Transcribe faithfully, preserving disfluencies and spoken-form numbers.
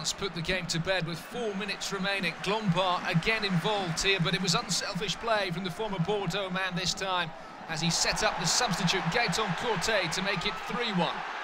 France put the game to bed with four minutes remaining. Lombard again involved here, but it was unselfish play from the former Bordeaux man this time, as he set up the substitute Gaëtan COURTET to make it three one.